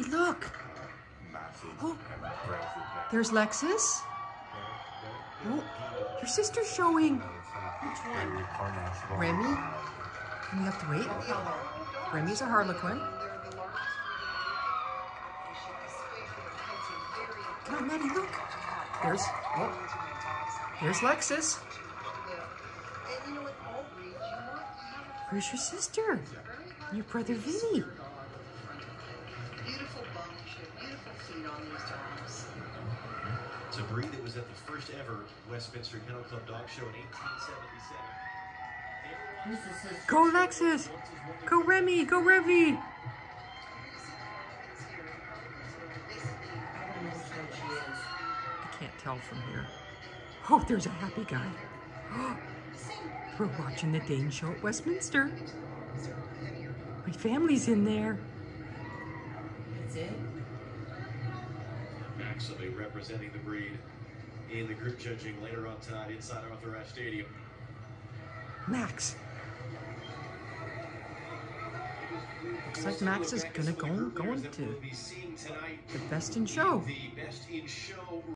Maddie, look. Oh, there's Lexus. Oh, your sister's showing. Which one? Remmy. And you have to wait. Remmy's a Harlequin. Come on, Maddie, look. There's Lexus. Where's your sister? Your brother Vinny. Beautiful bum, beautiful feet on these dogs. It's a breed that was at the first ever Westminster Kennel Club Dog Show in 1877. Go Lexus! Go Remmy! Go Remmy! I can't tell from here. Oh, there's a happy guy. We're watching the Dane show at Westminster. My family's in there. That's it. Max will be representing the breed in the group judging later on tonight inside Arthur Ashe Stadium. Max. Looks like Max is gonna go into the Best in Show.